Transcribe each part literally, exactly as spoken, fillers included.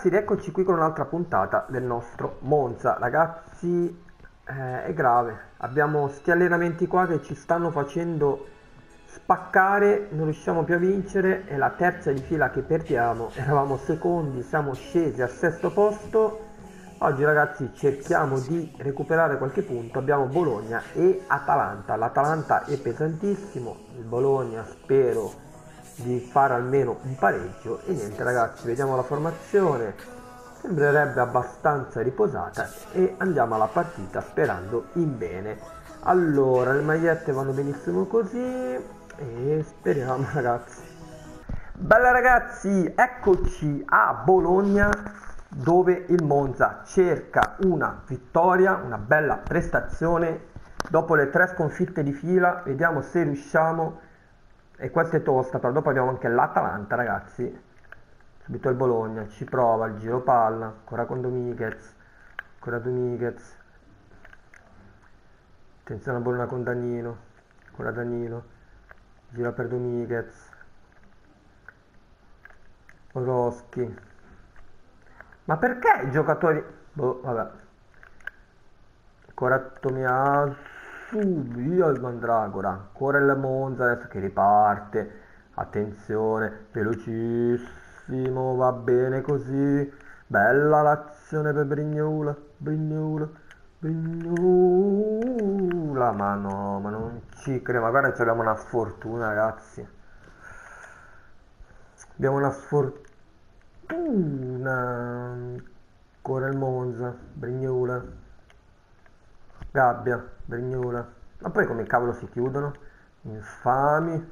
ragazzi, rieccoci qui con un'altra puntata del nostro Monza. Ragazzi, eh, è grave. Abbiamo sti allenamenti qua che ci stanno facendo spaccare, non riusciamo più a vincere. È la terza di fila che perdiamo. Eravamo secondi, siamo scesi al sesto posto. Oggi ragazzi cerchiamo di recuperare qualche punto. Abbiamo Bologna e Atalanta. L'Atalanta è pesantissimo, il Bologna spero di fare almeno un pareggio. E niente ragazzi, vediamo la formazione, sembrerebbe abbastanza riposata e andiamo alla partita sperando in bene. Allora, le magliette vanno benissimo così e speriamo ragazzi. Bella ragazzi, eccoci a Bologna dove il Monza cerca una vittoria, una bella prestazione dopo le tre sconfitte di fila. Vediamo se riusciamo. E questa è tosta, però dopo abbiamo anche l'Atalanta ragazzi. Subito il Bologna, ci prova il giro palla, ancora con Dominguez, ancora Dominguez. Attenzione a Bologna con Danilo, ancora Danilo, gira per Dominguez. Oroschi. Ma perché i giocatori... Boh, vabbè. Ancora Tomiasu, via il Mandragora. Ancora il Monza adesso che riparte. Attenzione, velocissimo, va bene così. Bella l'azione per Brignola, Brignola, Brignola. Ma no, ma non ci credo. Ma guarda che abbiamo una sfortuna ragazzi. Abbiamo una sfortuna. Ancora il Monza, Brignola, Gabbia, Brignola. Ma poi come cavolo si chiudono? Infami.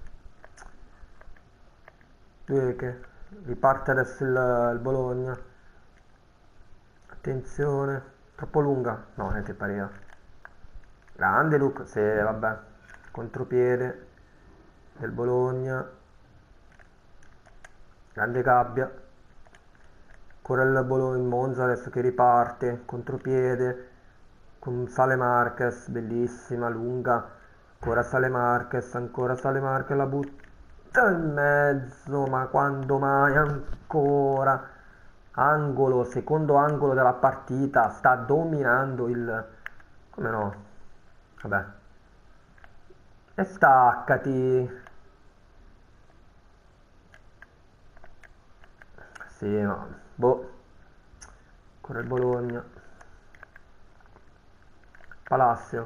Due che riparte adesso il, il Bologna. Attenzione, troppo lunga. No, niente pareva. Grande Luca, sì, vabbè. Contropiede del Bologna. Grande Gabbia. Ancora il Bologna, il Monza adesso che riparte, contropiede, con Sale Marquez, bellissima, lunga, ancora Sale Marquez, ancora Sale Marquez, la butta in mezzo, ma quando mai ancora? Angolo, secondo angolo della partita, sta dominando il... come no? Vabbè. E staccati. Sì, ma... boh. Ancora il Bologna. Palacio.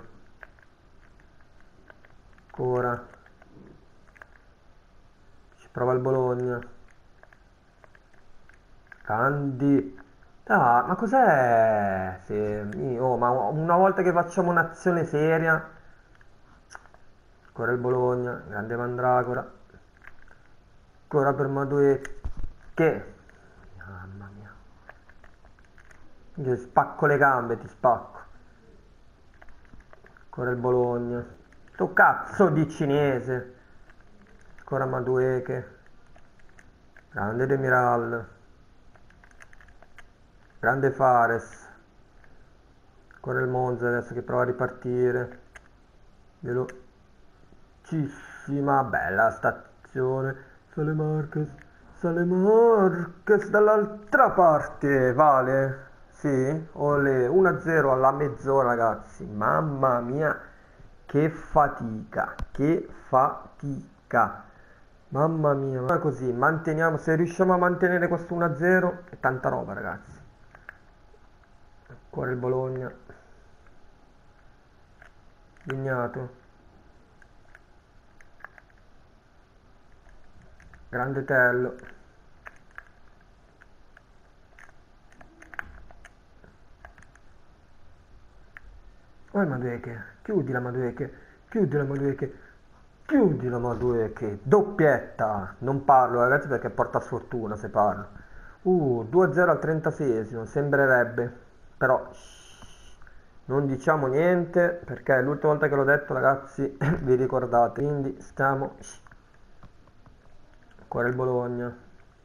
Ancora. Ci prova il Bologna. Candi. Ah, ma cos'è? Sì, mi- oh, ma una volta che facciamo un'azione seria. Ancora il Bologna. Grande Mandragora. Ancora per Madue. Che? Mamma mia. Io spacco le gambe, ti spacco. Ancora il Bologna. Sto cazzo di cinese. Ancora Madueke. Grande Demiral. Grande Fares. Ancora il Monza adesso che prova a ripartire. Velocissima. Bella stazione. Sale Marquez. Sale Marquez dall'altra parte. Vale? Sì? Olè. uno a zero alla mezz'ora ragazzi. Mamma mia. Che fatica. Che fatica. Mamma mia, ma così, manteniamo, se riusciamo a mantenere questo uno a zero è tanta roba ragazzi. Ancora il Bologna. Vignato. Grande Tello. Oh il Madueke, chiudi la Madueke, chiudi la Madueke, chiudi la Madueke, doppietta. Non parlo ragazzi perché porta sfortuna se parlo. Uh, due a zero al trentaseiesimo, sembrerebbe, però shh, non diciamo niente perché l'ultima volta che l'ho detto ragazzi vi ricordate, quindi stiamo... shh. Ancora il Bologna.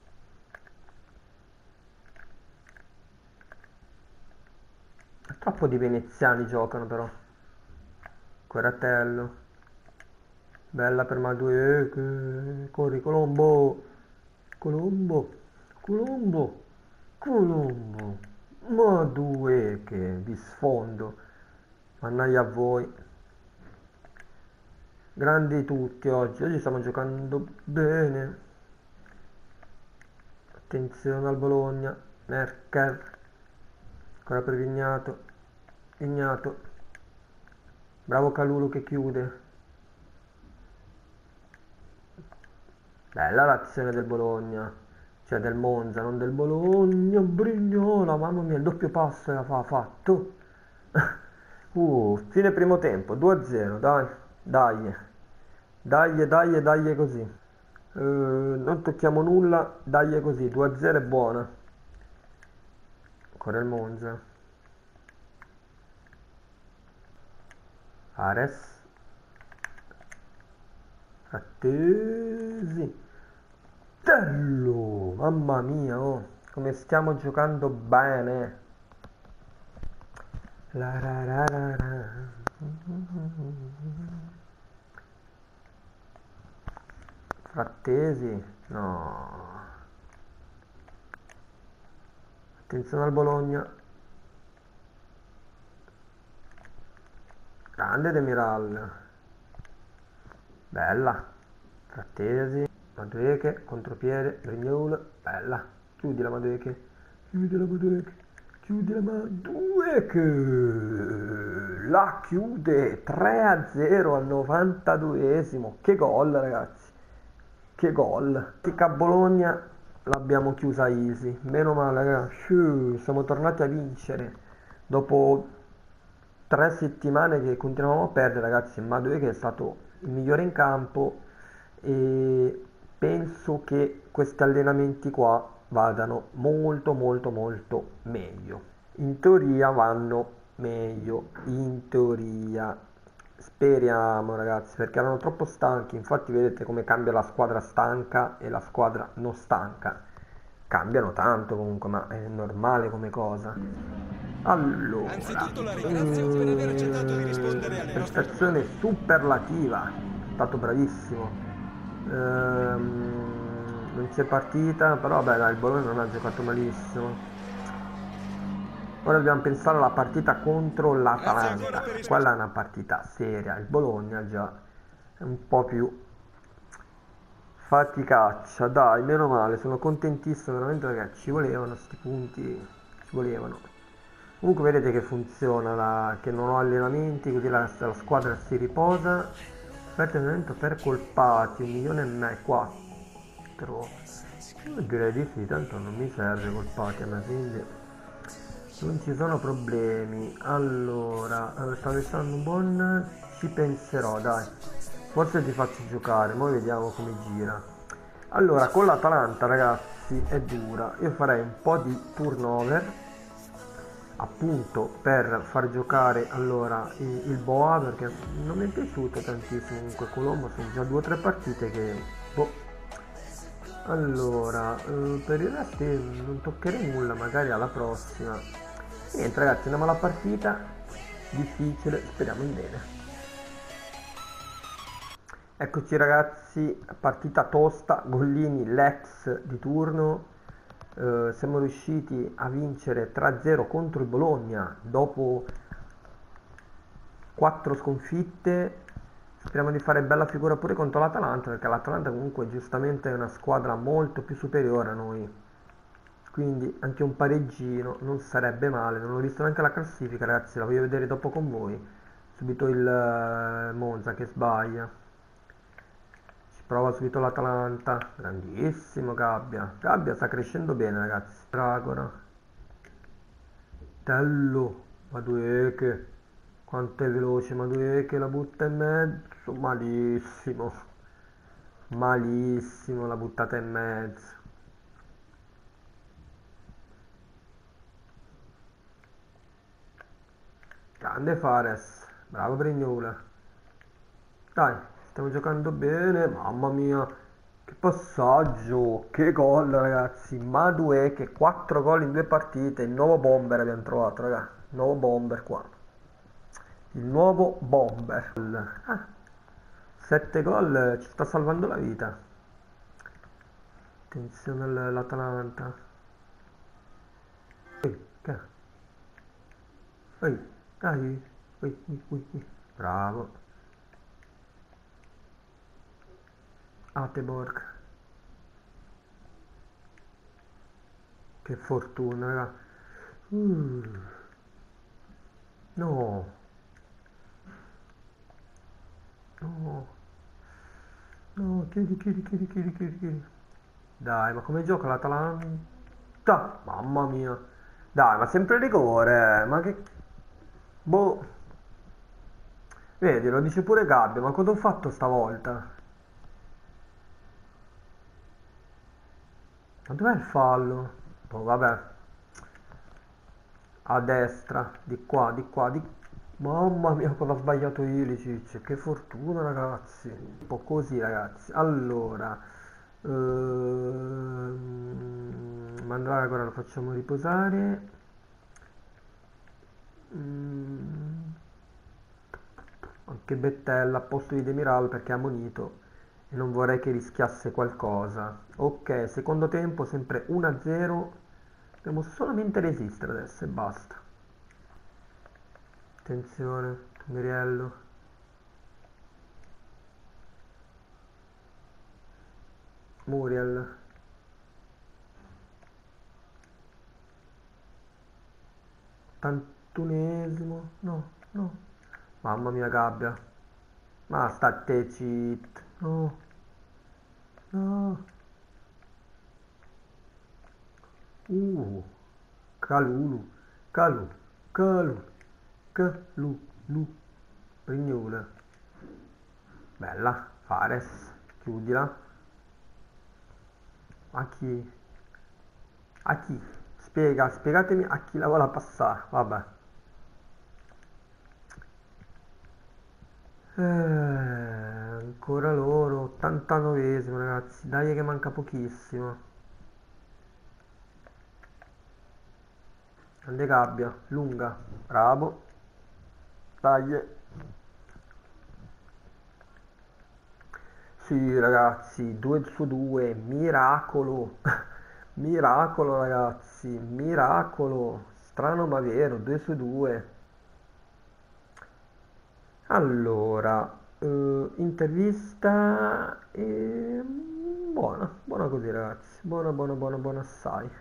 Troppo di veneziani giocano però. Coratello. Bella per Madueke. Corri Colombo. Colombo. Colombo. Colombo, ma due che di sfondo, mannaggia a voi, grandi tutti oggi, oggi stiamo giocando bene, attenzione al Bologna, Merkel, ancora per Vignato, Vignato, bravo Calulu che chiude, bella l'azione del Bologna, cioè del Monza, non del Bologna, Brignola, mamma mia, il doppio passo era fa- fatto. Uh, fine primo tempo, due a zero, dai, dai, dai, dai, dai così. Eh, non tocchiamo nulla, dai così, due a zero è buona. Ancora il Monza. Ares. Attesi. Tello, mamma mia, oh, come stiamo giocando bene. La ra ra ra ra. Frattesi, no. Attenzione al Bologna. Grande Demiral. Bella. Frattesi. Madueke. Contropiede. Brignola. Bella. Chiudi la Madueke. Chiudi la Madueke. Chiudi la Madueke. La chiude. tre a zero al novantaduesimo. Che gol, ragazzi. Che gol. Tica Bologna l'abbiamo chiusa easy. Meno male, ragazzi. Siamo tornati a vincere. Dopo tre settimane che continuavamo a perdere, ragazzi. Madueke è stato il migliore in campo e penso che questi allenamenti qua vadano molto molto molto meglio. In teoria vanno meglio, in teoria. Speriamo, ragazzi, perché erano troppo stanchi. Infatti vedete come cambia la squadra stanca e la squadra non stanca. Cambiano tanto comunque, ma è normale come cosa. Allora, Anzitutto la ringrazio per aver accettato di rispondere eh, alle nostre prestazione domande. superlativa, è stato bravissimo. Ehm, non c'è partita, però vabbè, dai, il Bologna non ha giocato malissimo. Ora dobbiamo pensare alla partita contro Grazie ancora l'Atalanta. per rispondere. Quella è una partita seria. Il Bologna già è un po' più faticaccia. Dai, meno male, sono contentissimo veramente perché ci volevano sti punti, ci volevano. Comunque vedete che funziona, la- che non ho allenamenti, così la, la squadra si riposa. Offerta di allenamento per colpati, un milione e me, quattro. Io direi di sì, tanto non mi serve colpati a me, quindi non ci sono problemi. Allora, eh, sto restando buon, ci penserò, dai. Forse ti faccio giocare, poi vediamo come gira. Allora, con l'Atalanta, ragazzi, è dura. Io farei un po' di turnover appunto per far giocare allora il, il Boa perché non mi è piaciuto tantissimo comunque Colombo, sono già due o tre partite che boh. Allora eh, per il resto io non toccherei nulla, magari alla prossima. Niente ragazzi, andiamo alla partita, difficile, speriamo in bene. Eccoci ragazzi, partita tosta, Gollini l'ex di turno. Eh, siamo riusciti a vincere tre a zero contro il Bologna dopo quattro sconfitte. Speriamo di fare bella figura pure contro l'Atalanta, perché l'Atalanta comunque giustamente è una squadra molto più superiore a noi. Quindi anche un pareggino non sarebbe male. Non ho visto neanche la classifica, ragazzi, la voglio vedere dopo con voi. Subito il eh, Monza che sbaglia. Ci prova subito l'Atalanta. Grandissimo Gabbia. Gabbia sta crescendo bene, ragazzi. Dragora. Tello. Madueke. Quanto è veloce Madueke, la butta in mezzo. Malissimo. Malissimo, la buttata in mezzo. Grande Fares. Bravo Brignola. Dai, stiamo giocando bene. Mamma mia. Che passaggio. Che gol, ragazzi. Madueke, quattro gol in due partite. Il nuovo bomber abbiamo trovato, ragazzi. Il nuovo bomber qua. Il nuovo bomber. Ah, sette gol eh, ci sta salvando la vita. Attenzione all'Atalanta. Ui, dai, ui, ui, ui, ui. Bravo. Ateborg. Che fortuna, raga. Uh, no, no, no, chiudi, chiudi, chiudi, chiudi, chiudi, chiudi. Dai, ma come gioca l'Atalanta? Mamma mia. Dai, ma sempre rigore, eh. Ma che... Boh. Vedi, lo dice pure Gabbio, ma cosa ho fatto stavolta? Ma dov'è il fallo? Oh, vabbè. A destra, di qua, di qua, di... Mamma mia, cosa ha sbagliato Ilicic. Che fortuna, ragazzi. Un po' così, ragazzi. Allora... Ehm, Mandragora lo facciamo riposare. Mm, anche Bettella a posto di Demiral perché è ammonito e non vorrei che rischiasse qualcosa. Ok, secondo tempo sempre uno a zero. Dobbiamo solamente resistere adesso e basta. Attenzione, Miriello. Muriel. ottantunesimo. No, no. Mamma mia, Gabbia. Ma state cheat. No, no. Uh, Calulu, Calu, Calu, Calu, Lu, Brignone. Bella, Fares, chiudila. A chi? A chi? Spiega, spiegatemi a chi la vuole passare. Vabbè. Eh, ancora loro, ottantanovesimo ragazzi, dai che manca pochissimo. Grande Gabbia, lunga, bravo, dai. Sì ragazzi, due su due, miracolo, miracolo ragazzi, miracolo, strano ma vero, due su due. Allora, eh, intervista, e... buona, buona così ragazzi, buona, buona, buona, buona assai.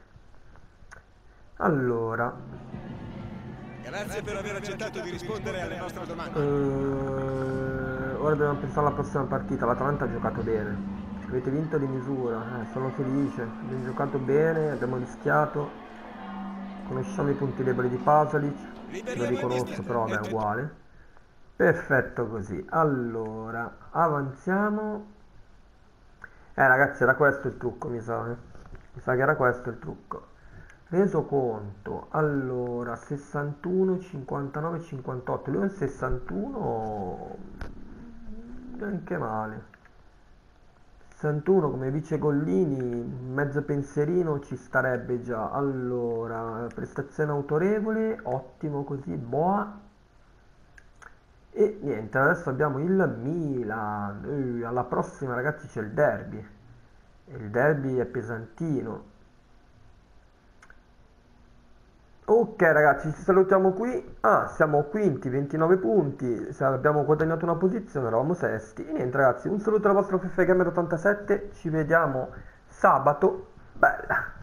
Allora, Grazie per aver accettato di rispondere alle nostre domande. eh, ora dobbiamo pensare alla prossima partita. L'Atalanta ha giocato bene, avete vinto di misura, eh, sono felice, abbiamo giocato bene, abbiamo rischiato, conosciamo i punti deboli di Pasalic, lo Liberiamo il riconosco mister. però È vabbè è tutto. uguale. Perfetto così, allora, avanziamo. Eh ragazzi, era questo il trucco, mi sa, eh. Mi sa che era questo il trucco. Reso conto, allora, sessantuno, cinquantanove, cinquantotto. Lui è un sessantuno, neanche male. sessantuno come vice Gollini, mezzo pensierino ci starebbe già. Allora, prestazione autorevole, ottimo così, boa. E niente, adesso abbiamo il Milan. Eh, alla prossima ragazzi c'è il derby. Il derby è pesantino. Ok ragazzi, ci salutiamo qui. Ah, siamo quinti, ventinove punti. Se abbiamo guadagnato una posizione, eravamo sesti. E niente ragazzi, un saluto dal vostro F F Gamer ottantasette. Ci vediamo sabato. Bella.